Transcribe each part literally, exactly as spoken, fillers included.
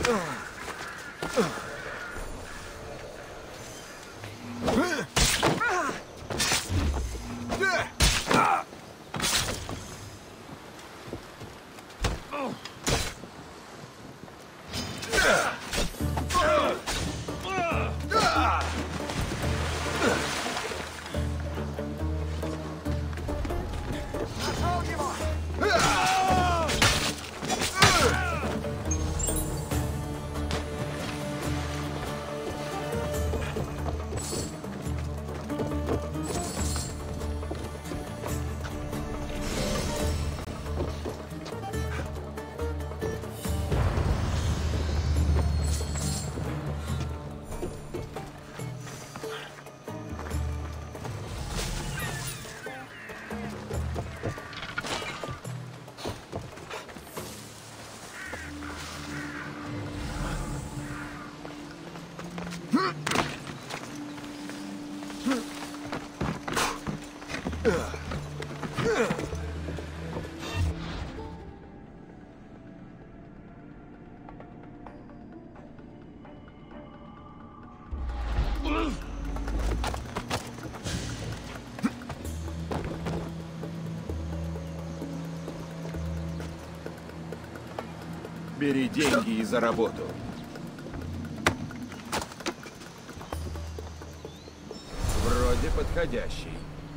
Бери деньги и за работу. Вроде подходящий.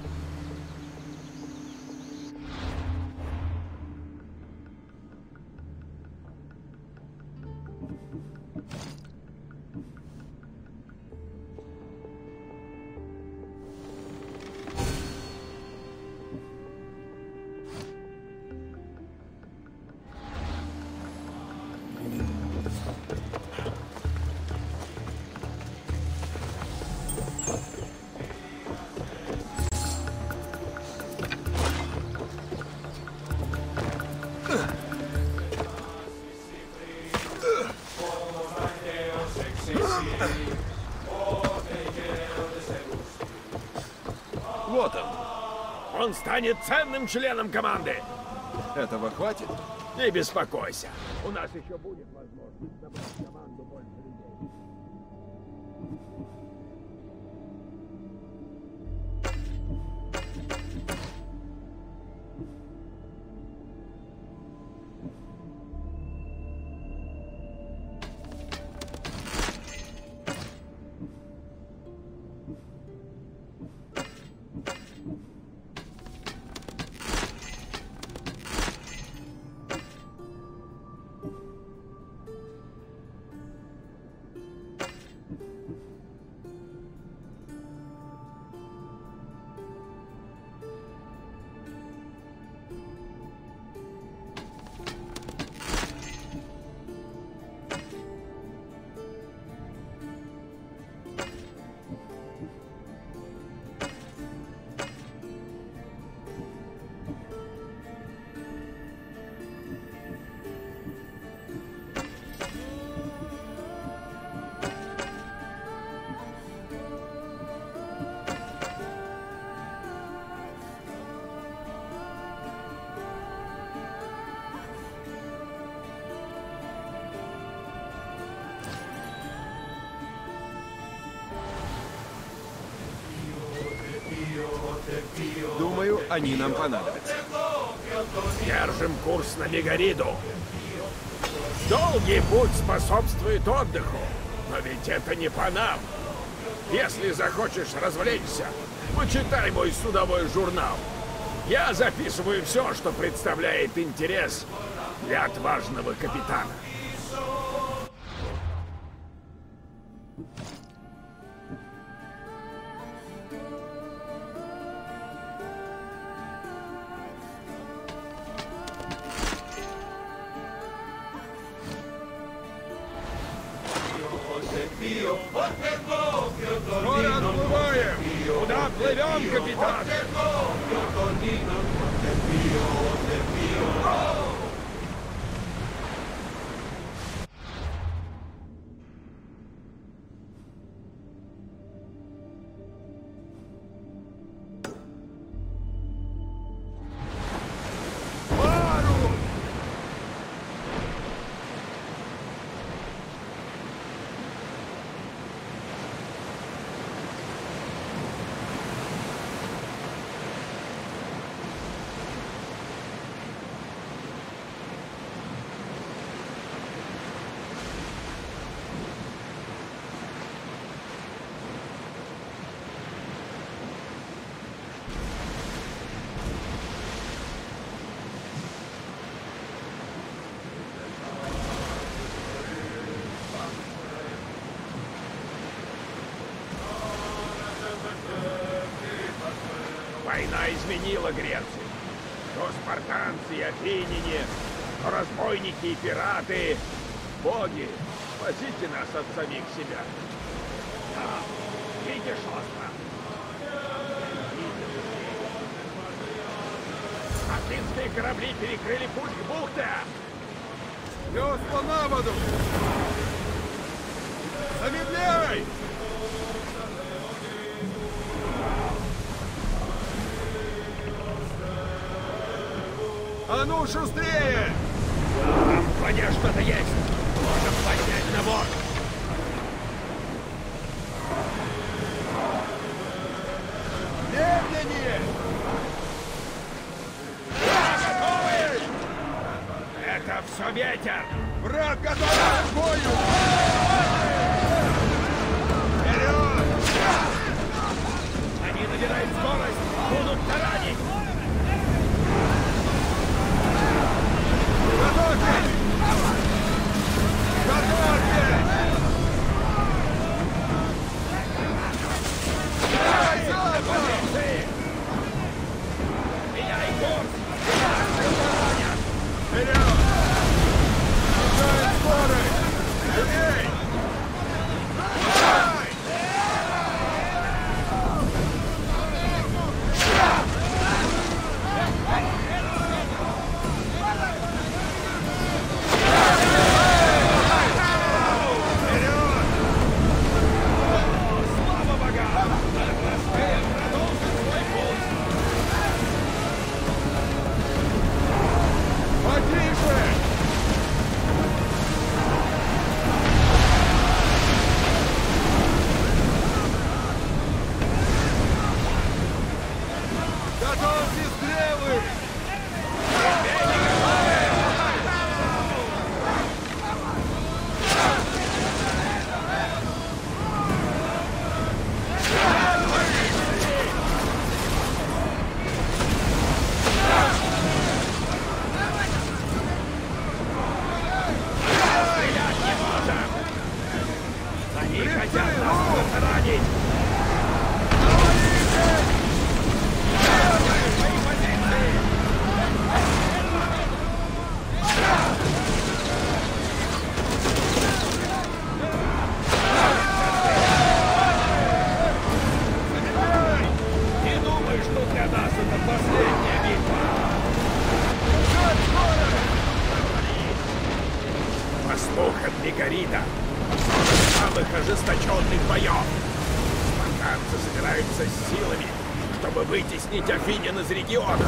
Вот он. Он станет ценным членом команды. Этого хватит? Не беспокойся. У нас еще будет возможность собрать команду больше людей. Думаю, они нам понадобятся. Держим курс на Мегариду. Долгий путь способствует отдыху, но ведь это не по нам. Если захочешь развлечься, почитай мой судовой журнал. Я записываю все, что представляет интерес для отважного капитана. Скоро отплываем! Куда плывем, капитан? она изменила Грецию. То спартанцы и афиняне, то разбойники и пираты. Боги, спасите нас от самих себя. Да, видишь остров? Афинские корабли перекрыли путь к бухте. Весла на воду! Замедляй! А ну, шустрее! Там в воде что-то есть. Можем поднять на борт. Медленнее! Готовы! Это все ветер. Враг готов к бою! Вперед! Они набирают скорость, будут таранить. Готовьтесь! Готовьтесь! Давай, запад! Меняй курс! Вперед! Снижай скорость! Живей! Давай! Слава богам! Быстрее продолжим свой путь! Потише! Готовьте стрелы! Стрелять не можем! Они хотят нас потаранить! Свои позиции! Не думай, что для нас это последняя битва! По слухам Мегарита, самых ожесточенных боев. Спартанцы собираются с силами, чтобы вытеснить афинян из региона.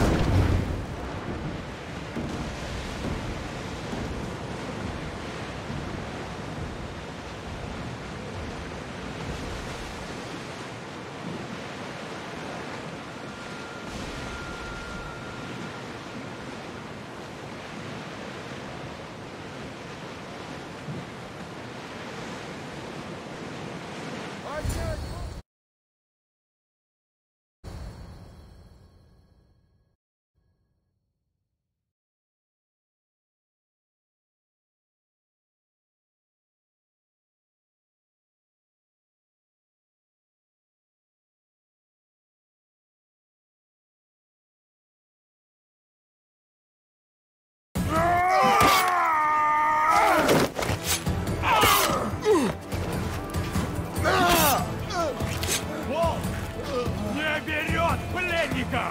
Волк не берет пленников!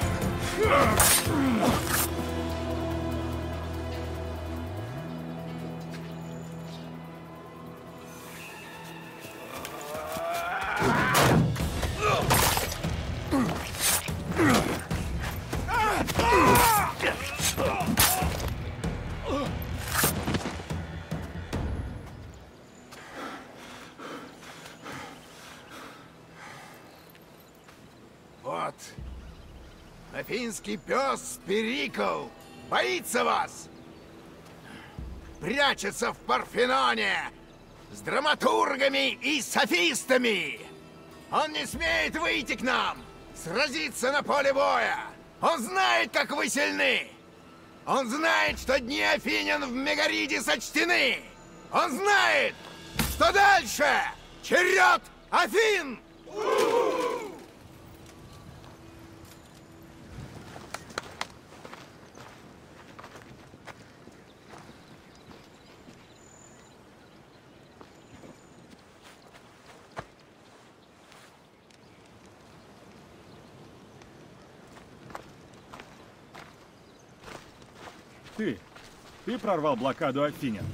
Вот. Афинский пес Перикл боится вас. Прячется в Парфеноне с драматургами и софистами. Он не смеет выйти к нам, сразиться на поле боя. Он знает, как вы сильны. Он знает, что дни Афинян в Мегариде сочтены. Он знает, что дальше черед Афин. Ты. Ты прорвал блокаду Афинян.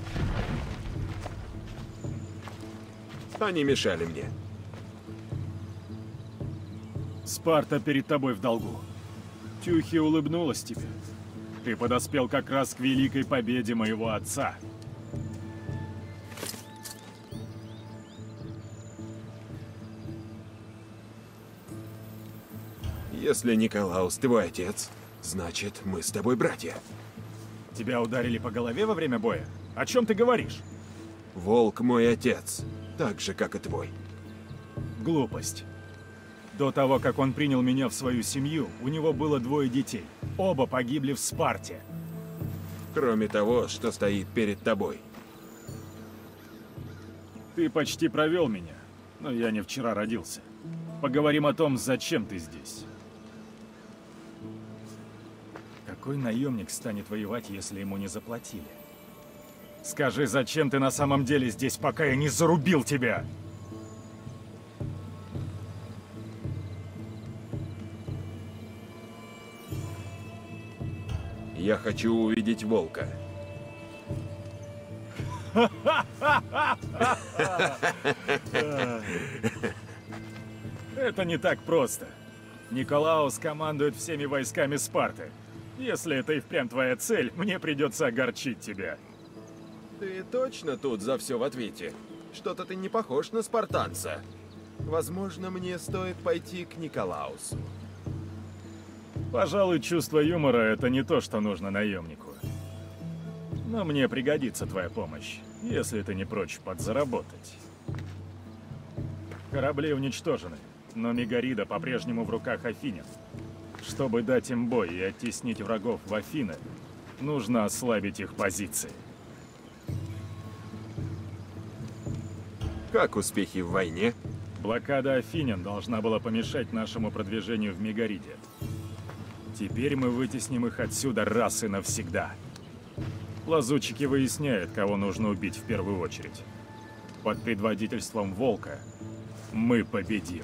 Они мешали мне. Спарта перед тобой в долгу. Тюхи улыбнулась тебе. Ты подоспел как раз к великой победе моего отца. Если Николаус твой отец, значит, мы с тобой братья. Тебя ударили по голове во время боя? О чем ты говоришь? Волк мой отец, так же, как и твой. Глупость. До того, как он принял меня в свою семью, у него было двое детей. Оба погибли в Спарте. Кроме того, что стоит перед тобой. Ты почти провел меня, но я не вчера родился. Поговорим о том, зачем ты здесь. Какой наемник станет воевать, если ему не заплатили? Скажи, зачем ты на самом деле здесь, пока я не зарубил тебя? Я хочу увидеть волка. Это не так просто. Николаус командует всеми войсками Спарты. Если это и впрямь твоя цель, мне придется огорчить тебя. Ты точно тут за все в ответе? Что-то ты не похож на спартанца. Возможно, мне стоит пойти к Николаусу. Пожалуй, чувство юмора — это не то, что нужно наемнику. Но мне пригодится твоя помощь, если ты не прочь подзаработать. Корабли уничтожены, но Мегарида по-прежнему в руках Афинян. Чтобы дать им бой и оттеснить врагов в Афины, нужно ослабить их позиции. Как успехи в войне? Блокада Афинян должна была помешать нашему продвижению в Мегариде. Теперь мы вытесним их отсюда раз и навсегда. Лазутчики выясняют, кого нужно убить в первую очередь. Под предводительством Волка мы победим.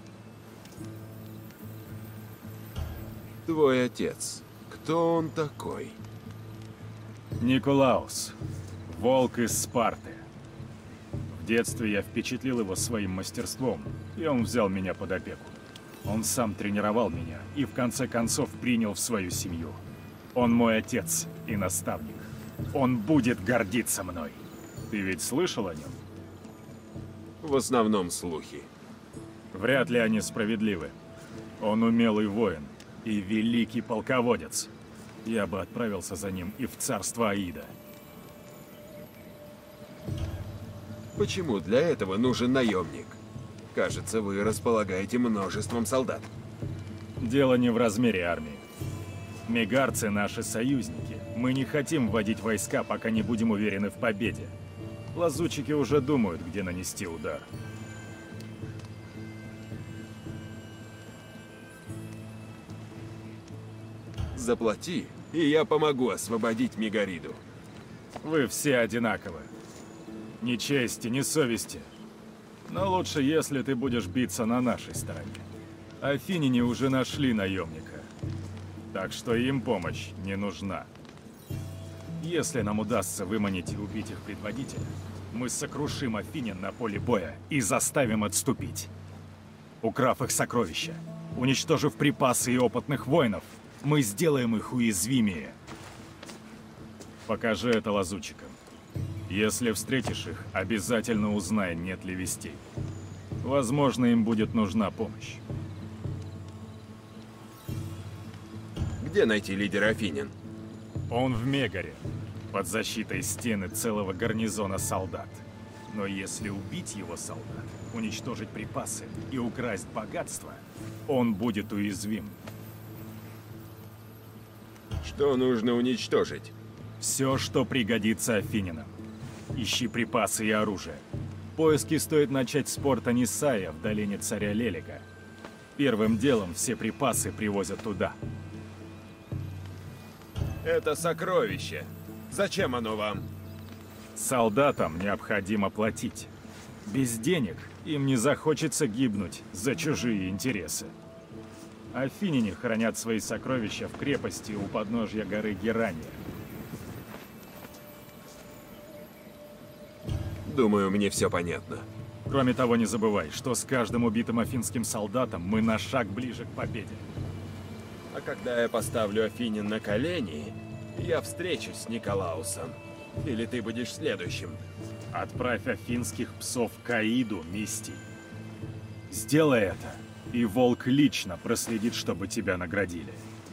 Твой отец. Кто он такой? Николаус. Волк из Спарты. В детстве я впечатлил его своим мастерством, и он взял меня под опеку. Он сам тренировал меня и в конце концов принял в свою семью. Он мой отец и наставник. Он будет гордиться мной. Ты ведь слышал о нем? В основном слухи. Вряд ли они справедливы. Он умелый воин и великий полководец. Я бы отправился за ним и в царство Аида. Почему для этого нужен наемник? Кажется, вы располагаете множеством солдат. Дело не в размере армии. Мегарцы — наши союзники. Мы не хотим вводить войска, пока не будем уверены в победе. Лазутчики уже думают, где нанести удар. Заплати, и я помогу освободить Мегариду. Вы все одинаковы. Ни чести, ни совести. Но лучше, если ты будешь биться на нашей стороне. Афиняне уже нашли наемника. Так что им помощь не нужна. Если нам удастся выманить и убить их предводителя, мы сокрушим Афинян на поле боя и заставим отступить. Украв их сокровища, уничтожив припасы и опытных воинов, мы сделаем их уязвимее. Покажи это лазутчикам. Если встретишь их, обязательно узнай, нет ли вестей. Возможно, им будет нужна помощь. Где найти лидера Афинян? Он в Мегаре, под защитой стены целого гарнизона солдат. Но если убить его солдат, уничтожить припасы и украсть богатство, он будет уязвим. Что нужно уничтожить? Все, что пригодится Афинянам. Ищи припасы и оружие. Поиски стоит начать с порта Нисая в долине царя Лелика. Первым делом все припасы привозят туда. Это сокровище. Зачем оно вам? Солдатам необходимо платить. Без денег им не захочется гибнуть за чужие интересы. Афиняне хранят свои сокровища в крепости у подножья горы Герания. Думаю, мне все понятно. Кроме того, не забывай, что с каждым убитым афинским солдатом мы на шаг ближе к победе. А когда я поставлю Афинин на колени, я встречусь с Николаусом. Или ты будешь следующим. Отправь афинских псов к Аиду, Мистий. Сделай это, и Волк лично проследит, чтобы тебя наградили.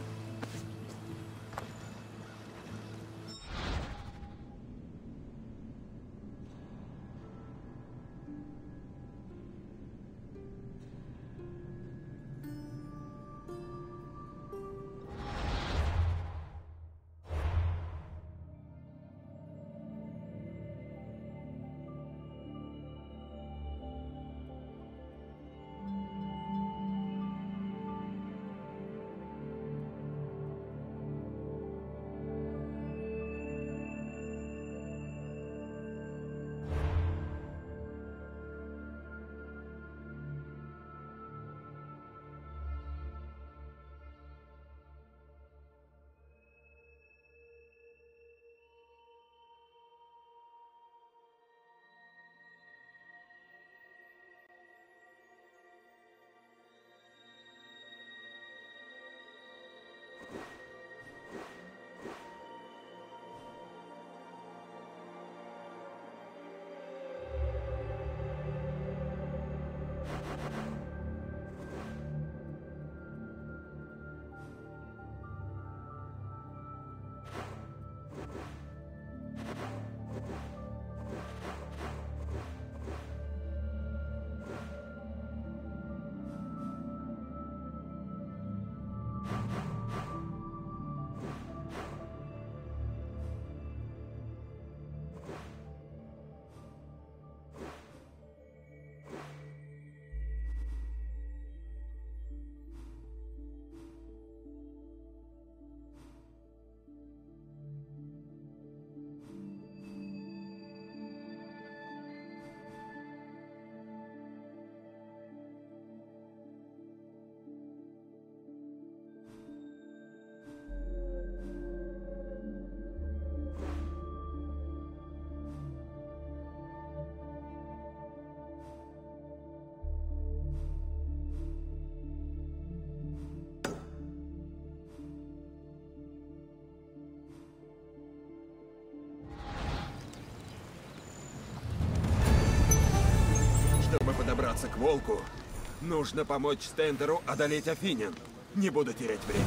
Чтобы подобраться к Волку, нужно помочь Стендеру одолеть Афинин. Не буду терять время.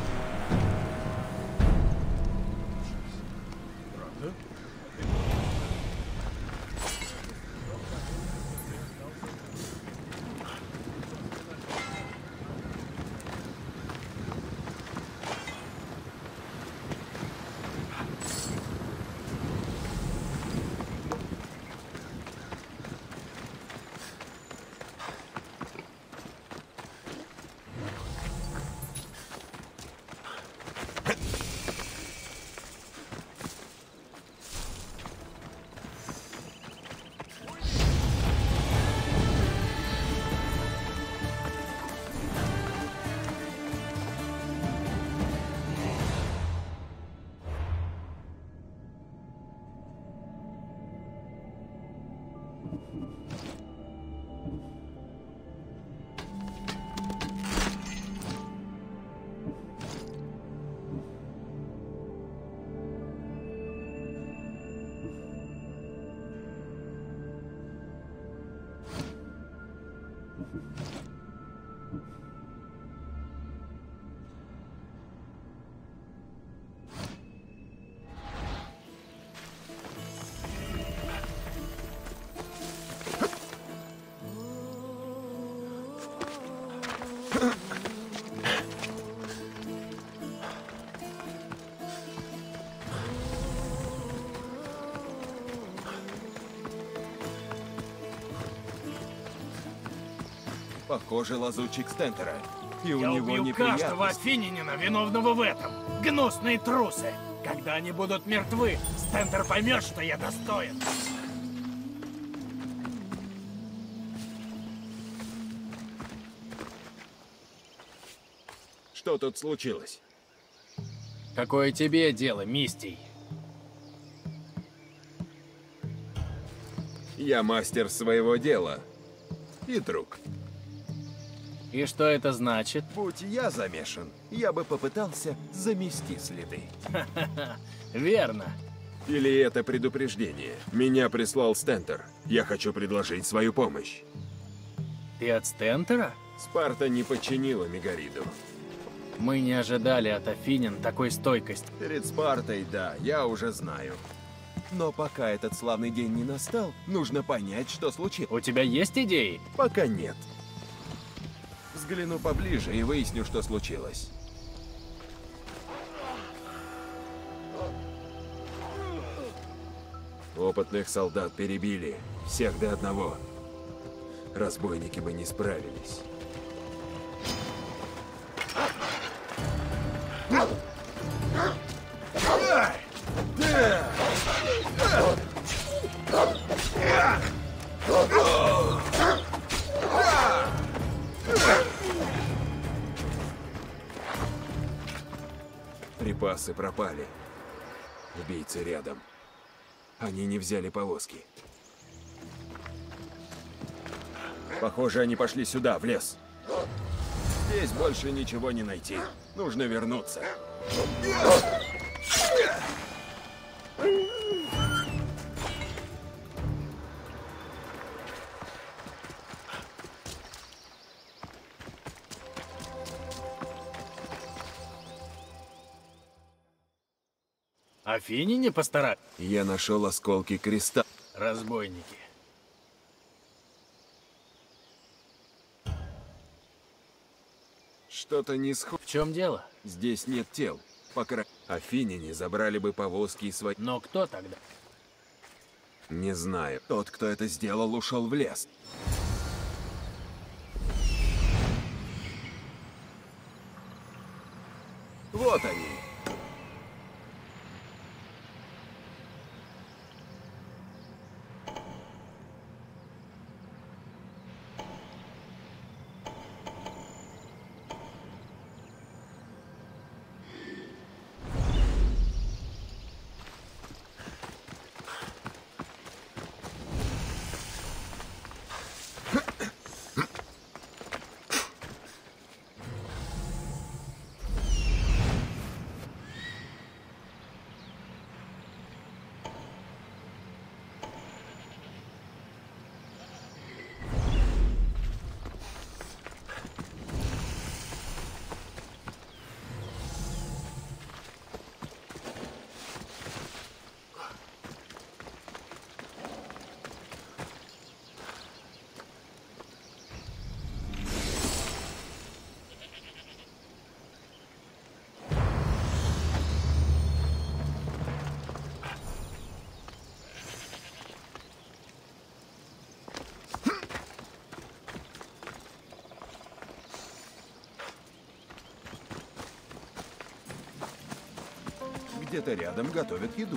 Похоже, лазутчик Стентера. И у Я него убью каждого неприятность. афинянина, виновного в этом. Гнусные трусы. Когда они будут мертвы, Стентер поймет, что я достоин. Что тут случилось? Какое тебе дело, Мистий? Я мастер своего дела. И друг. И что это значит? Будь я замешан, я бы попытался замести следы. Верно. Или это предупреждение? Меня прислал Стентер. Я хочу предложить свою помощь. Ты от Стентера? Спарта не подчинила Мегариду. Мы не ожидали от Афинин такой стойкости. Перед Спартой, да, я уже знаю. Но пока этот славный день не настал, нужно понять, что случилось. У тебя есть идеи? Пока нет. Взгляну поближе и выясню, что случилось. Опытных солдат перебили. Всех до одного. Разбойники бы не справились. Припасы пропали. Убийцы рядом. Они не взяли повозки. Похоже, они пошли сюда, в лес. Здесь больше ничего не найти. Нужно вернуться. Афини не постарались. Я нашел осколки креста. Разбойники. Что-то не сходит. В чем дело? Здесь нет тел. Пока афиняне забрали бы повозки и свои... Но кто тогда? Не знаю. Тот, кто это сделал, ушел в лес. Вот они. Где-то рядом готовят еду.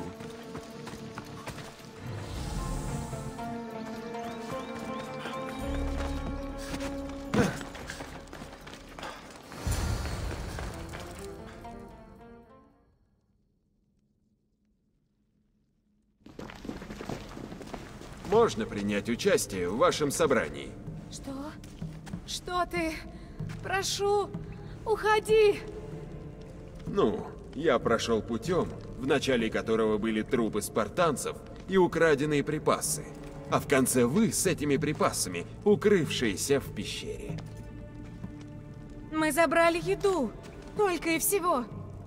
Можно принять участие в вашем собрании. Что? Что ты? Прошу, уходи! Ну, я прошел путем, в начале которого были трупы спартанцев и украденные припасы. А в конце вы с этими припасами, укрывшиеся в пещере. Мы забрали еду, только и всего.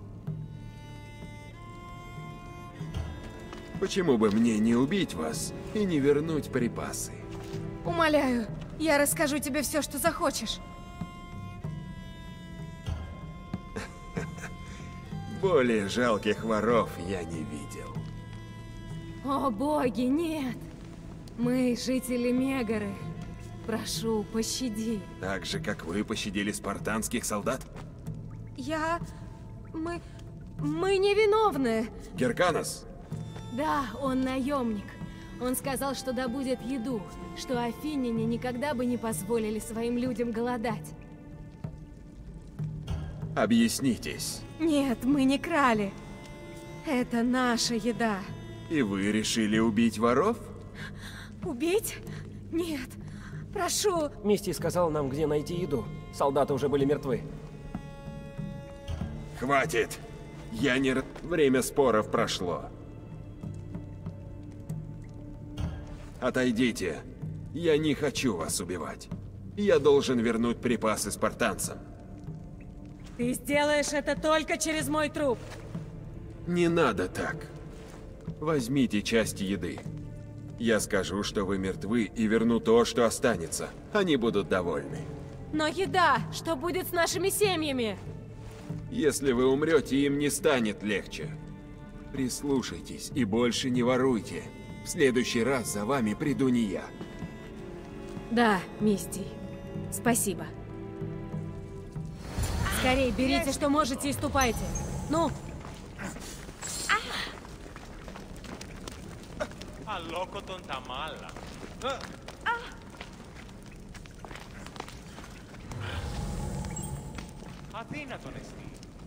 Почему бы мне не убить вас и не вернуть припасы? Умоляю, я расскажу тебе все, что захочешь. Более жалких воров я не видел. О боги, нет! Мы жители Мегары. Прошу, пощади. Так же, как вы пощадили спартанских солдат? Я... Мы... Мы невиновны. Герканос? Да, он наемник. Он сказал, что добудет еду, что афиняне никогда бы не позволили своим людям голодать. Объяснитесь. Нет, мы не крали. Это наша еда. И вы решили убить воров? Убить? Нет. Прошу. Мисти сказал нам, где найти еду. Солдаты уже были мертвы. Хватит! Я не... р- Время споров прошло. Отойдите. Я не хочу вас убивать. Я должен вернуть припасы спартанцам. Ты сделаешь это только через мой труп. Не надо так. Возьмите часть еды. Я скажу, что вы мертвы, и верну то, что останется. Они будут довольны. Но еда, что будет с нашими семьями? Если вы умрете, им не станет легче. Прислушайтесь и больше не воруйте. В следующий раз за вами приду не я. Да, Мисти. Спасибо. Скорей, берите, что можете, и ступайте. Ну, Αλόκο τον τα μάλα. Αδύνατον εστί.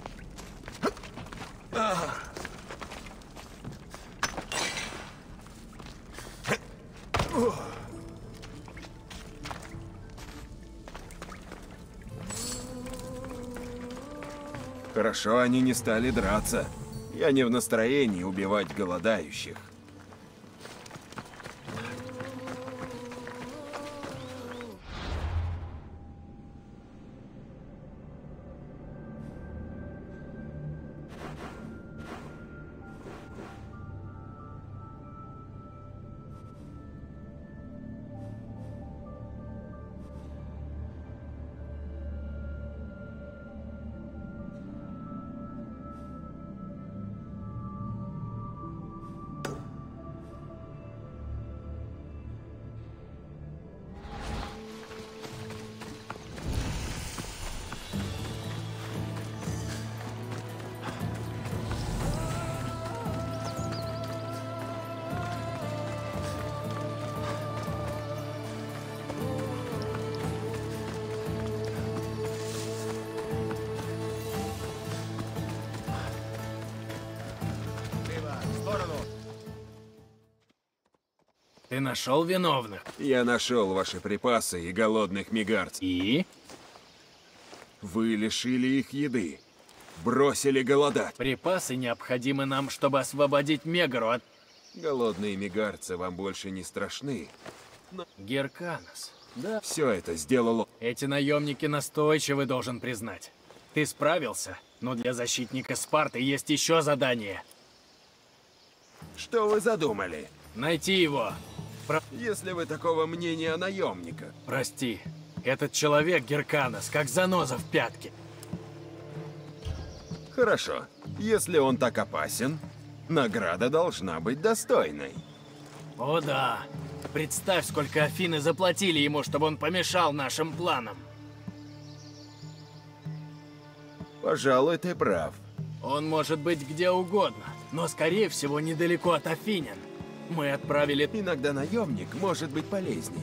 Хорошо, они не стали драться. Я не в настроении убивать голодающих. Ты нашел виновных? Я нашел ваши припасы и голодных мегарцев. И? Вы лишили их еды. Бросили голодать. Припасы необходимы нам, чтобы освободить Мегару от... Голодные мегарцы вам больше не страшны. Герканос. Да. Все это сделало... Эти наемники настойчивы, должен признать. Ты справился, но для защитника Спарты есть еще задание. Что вы задумали? Найти его. Про... Если вы такого мнения о наемниках. Прости, этот человек Герканос, как заноза в пятке. Хорошо. Если он так опасен, награда должна быть достойной. О да. Представь, сколько Афины заплатили ему, чтобы он помешал нашим планам. Пожалуй, ты прав. Он может быть где угодно, но, скорее всего, недалеко от Афинян. Мы отправили... Иногда наемник может быть полезней.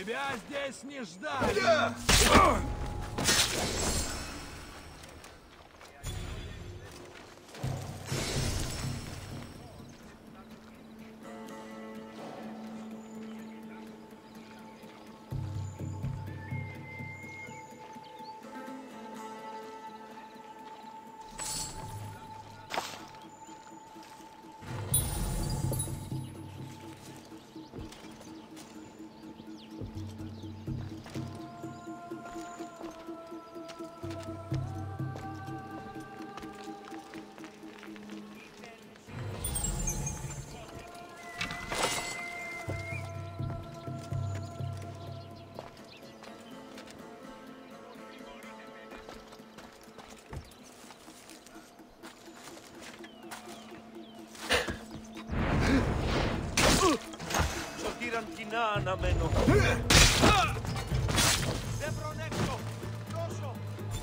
Тебя здесь не ждали! Τυραντινά αναμένω. Δεν προνέξω. Δώσω.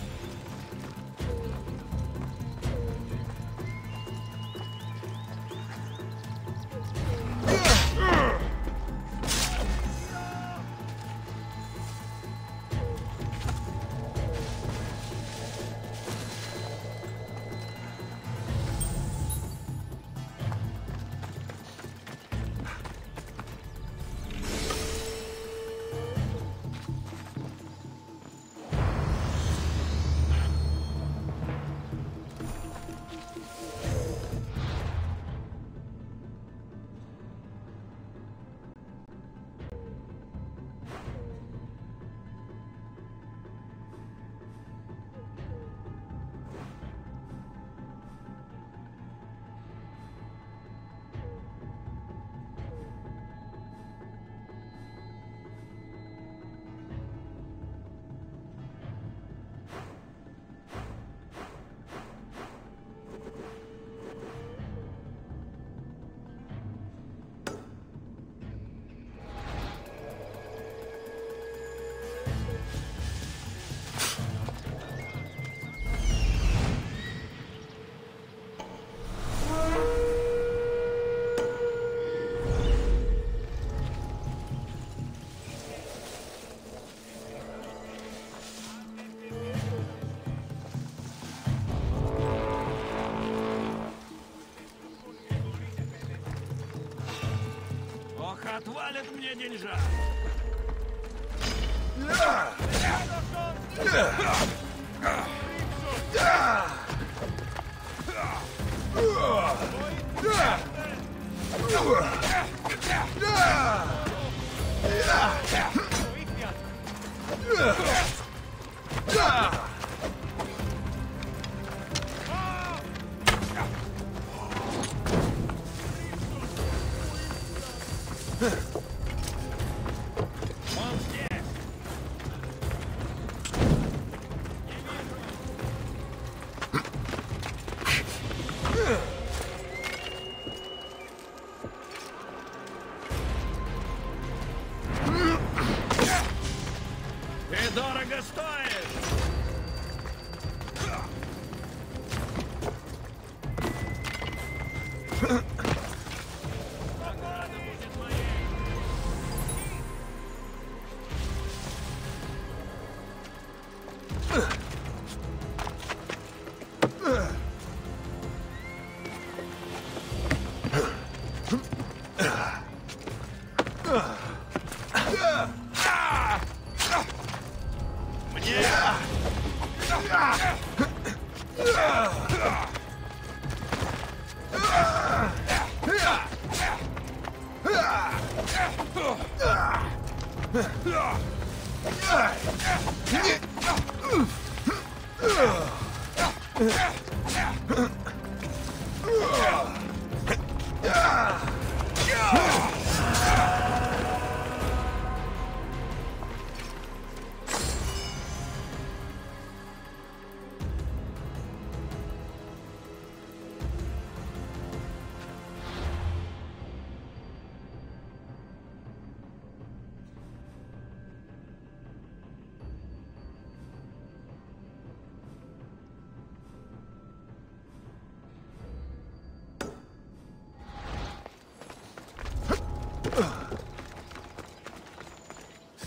Отвалит мне деньжат! Ты дорого стоишь!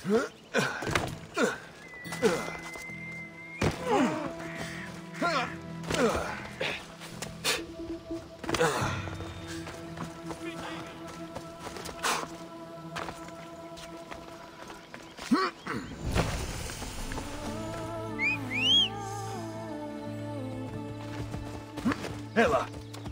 Элла!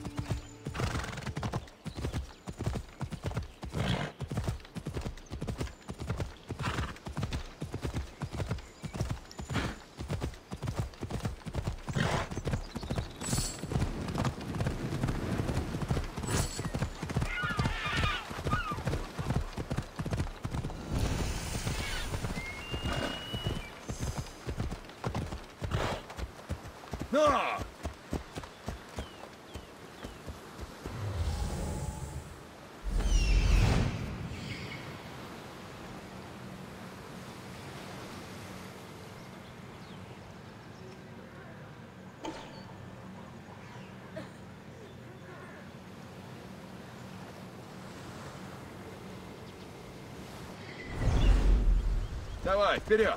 А! Давай, вперед!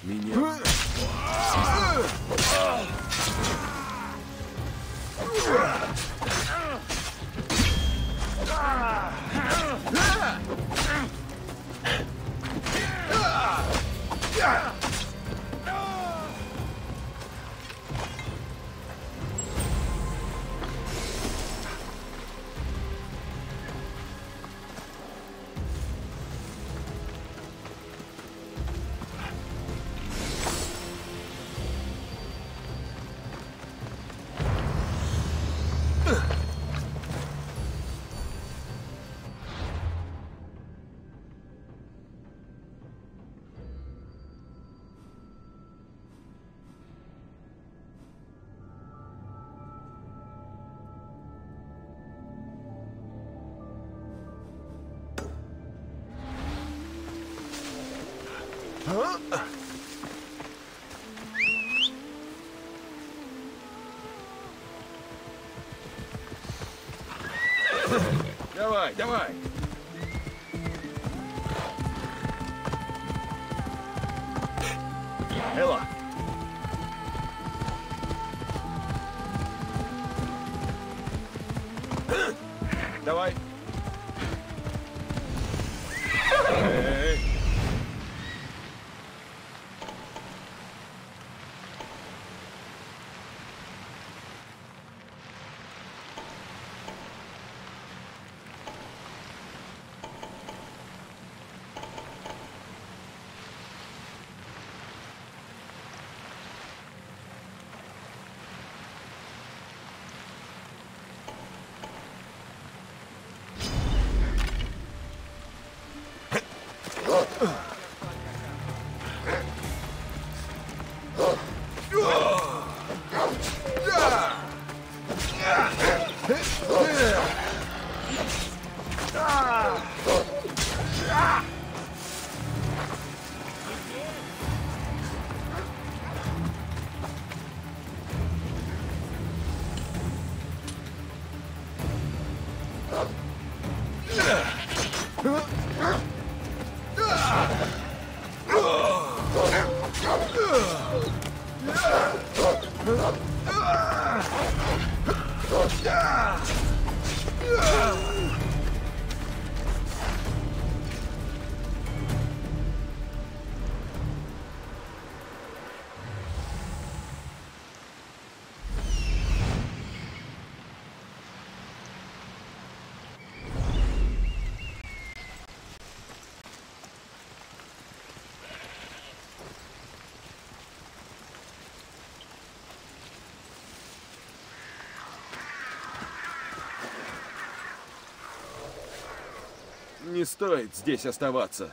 Меня... Давай, давай! Элла! Давай! Эй. Не стоит здесь оставаться.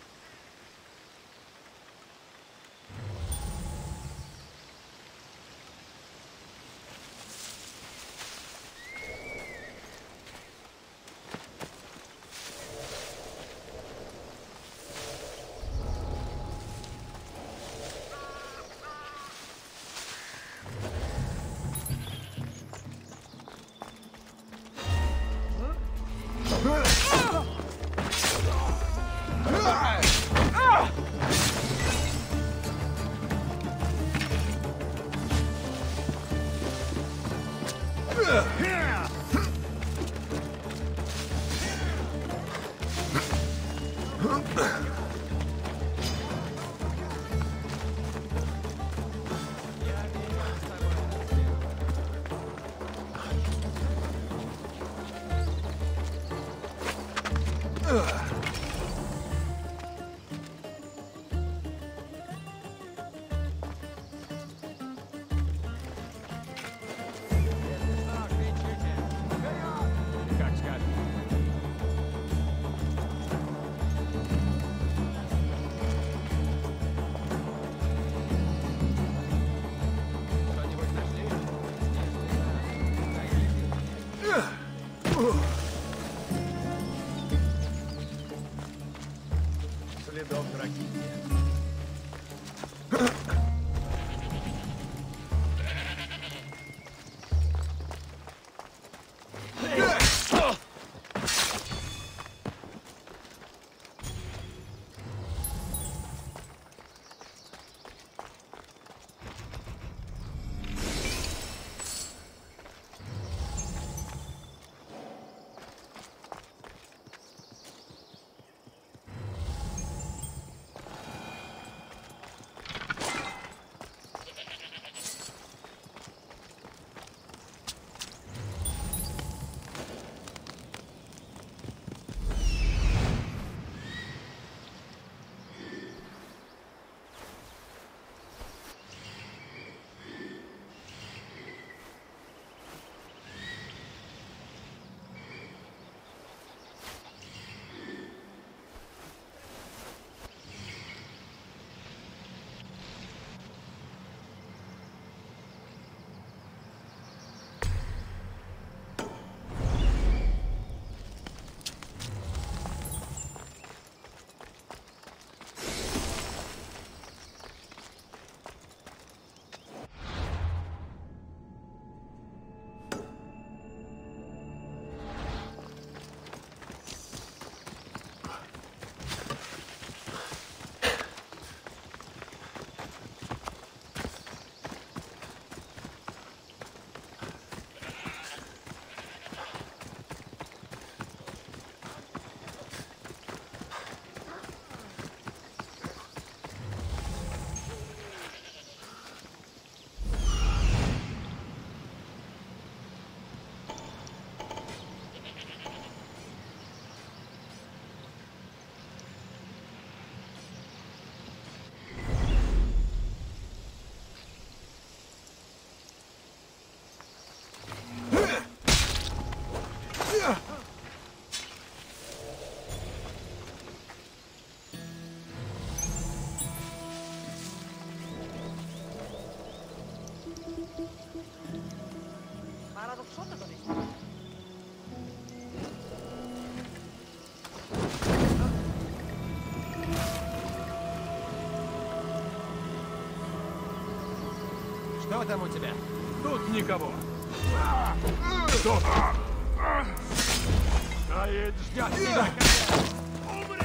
Следов драки нет. Что там у тебя? Тут никого. Кто? Стоит, ждет тебя. Умри!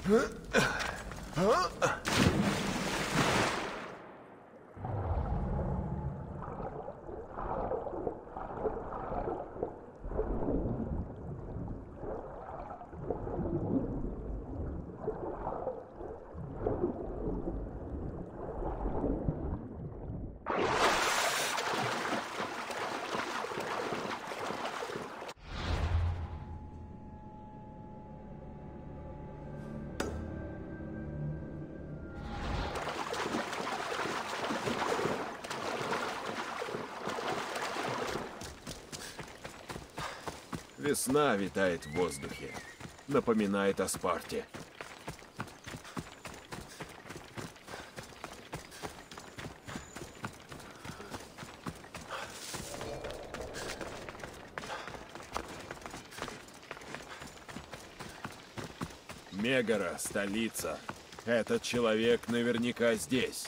Весна витает в воздухе. Напоминает о Спарте. Мегара, столица. Этот человек наверняка здесь.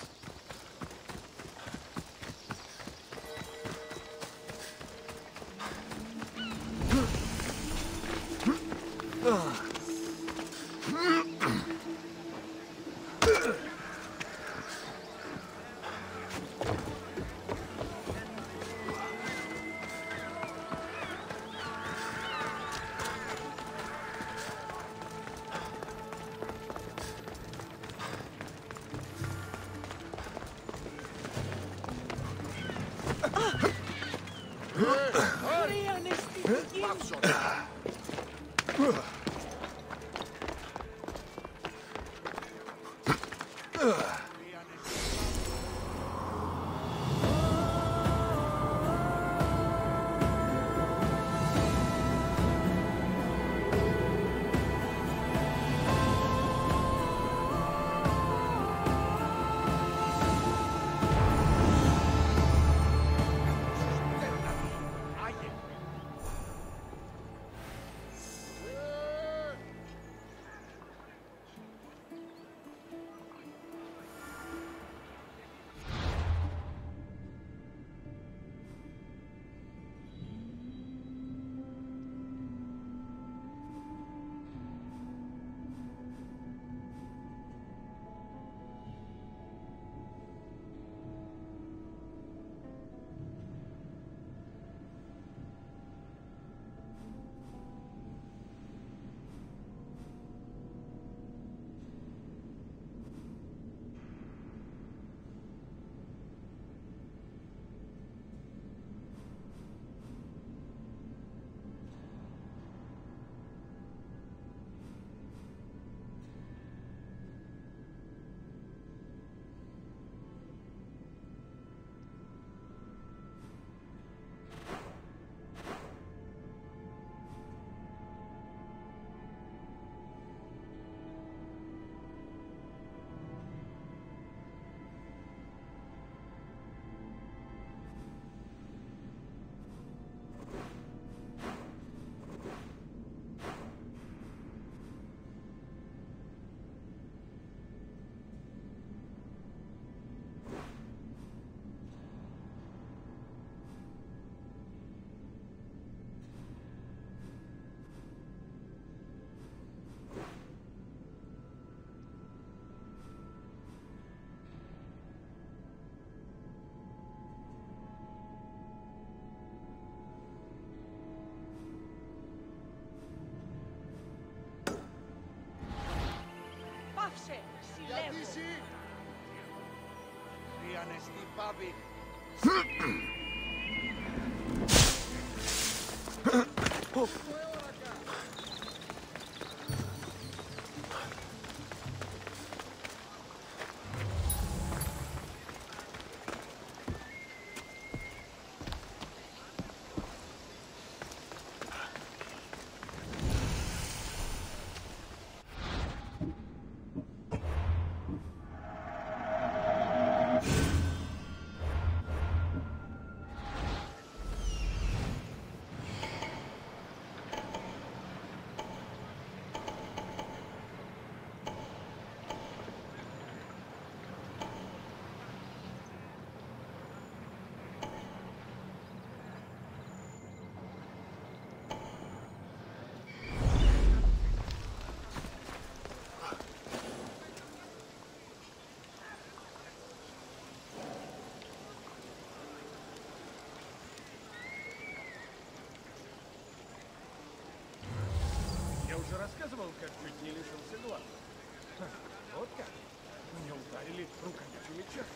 уже рассказывал, как чуть не лишился глаза. Ха, вот как? Меня ударили рукоятью меча.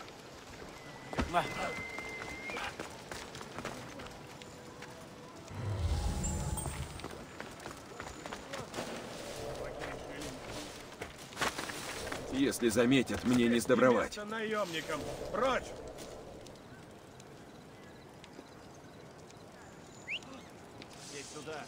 Если заметят, мне не сдобровать. Место наемникам! Прочь! Здесь сюда.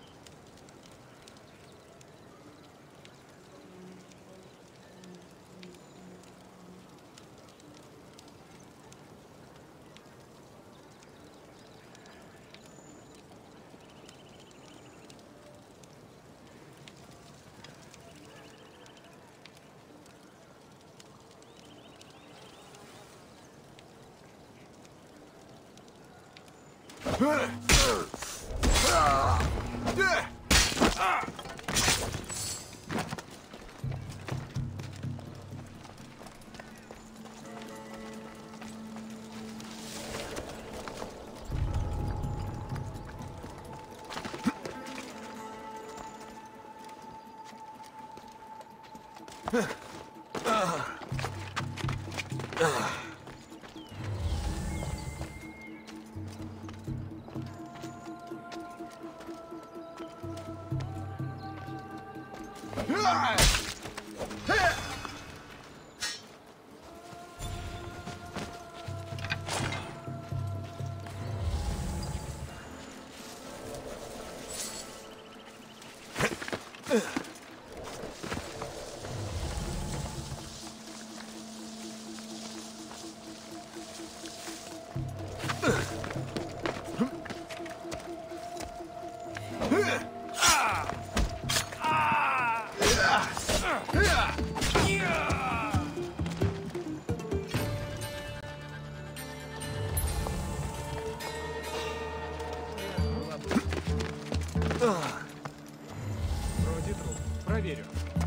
Вроде труп. Проверю.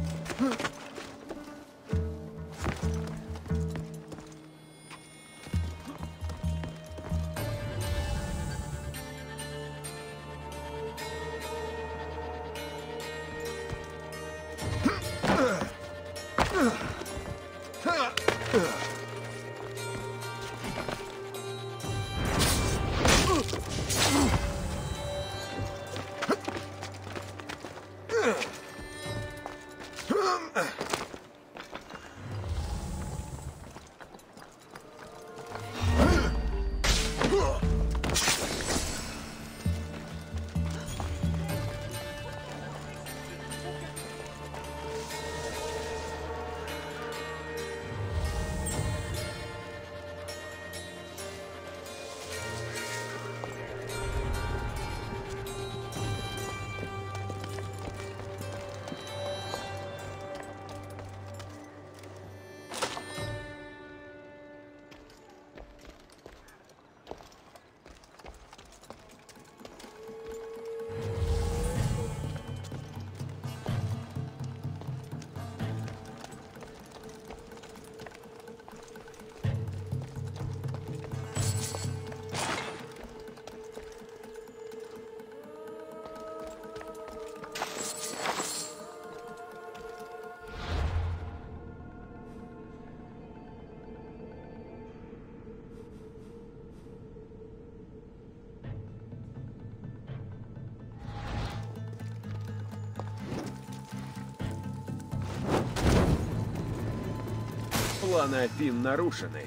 Планы Афин нарушены.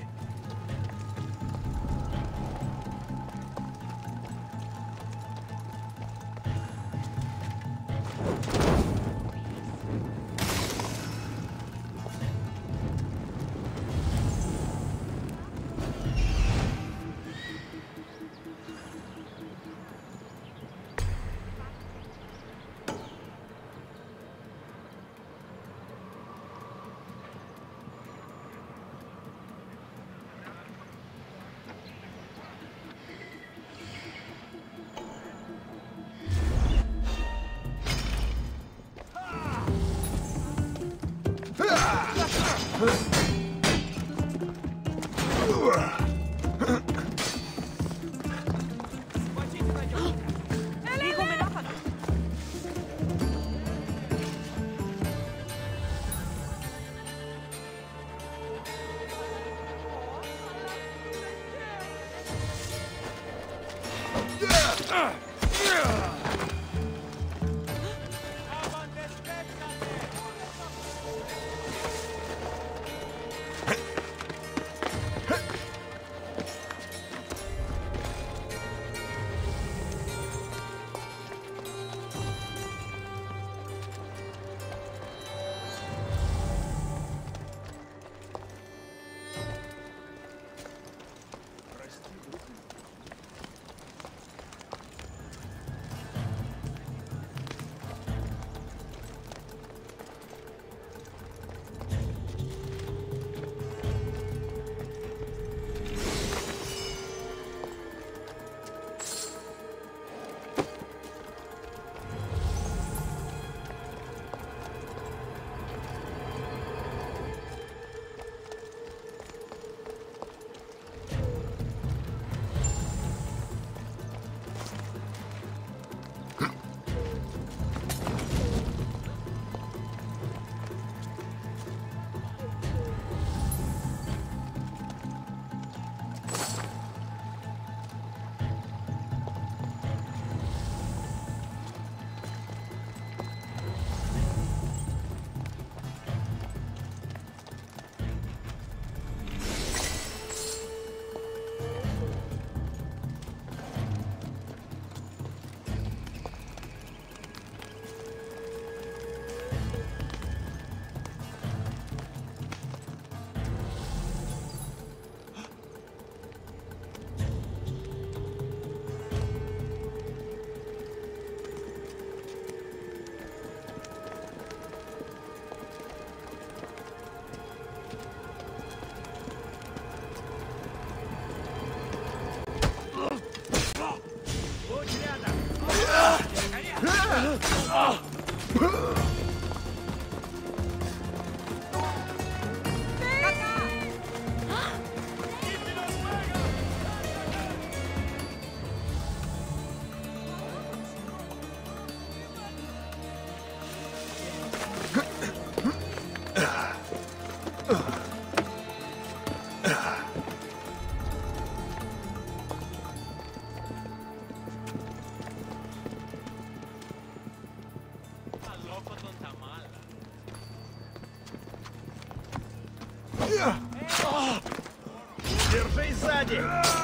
Держись сзади!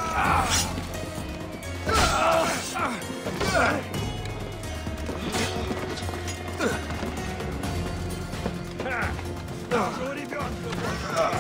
Даже у ребенка!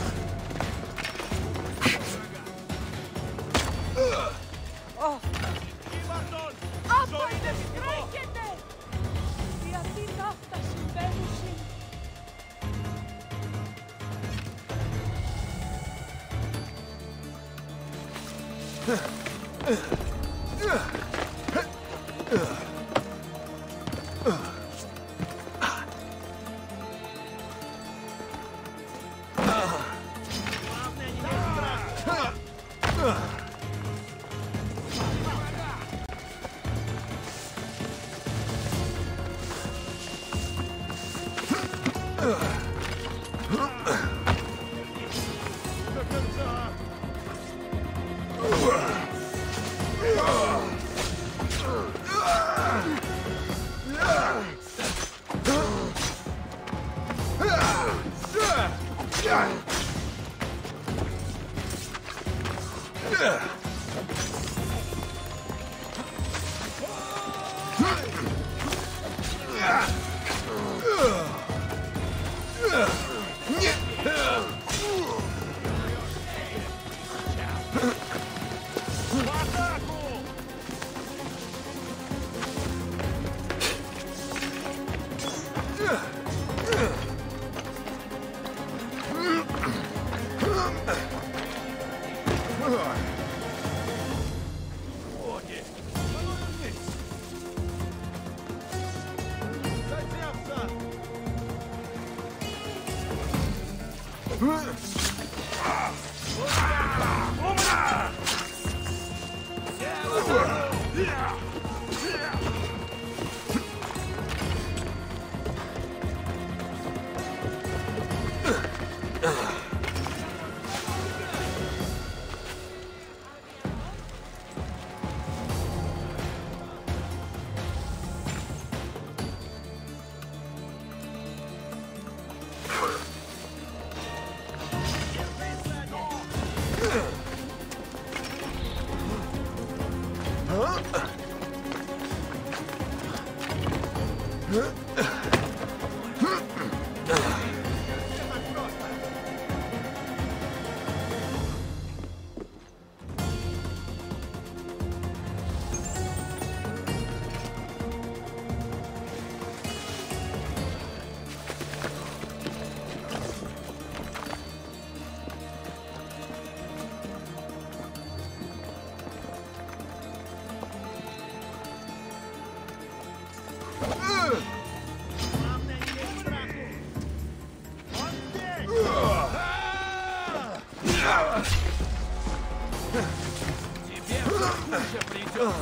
Тебе куча придет.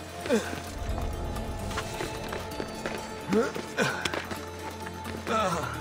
Ah.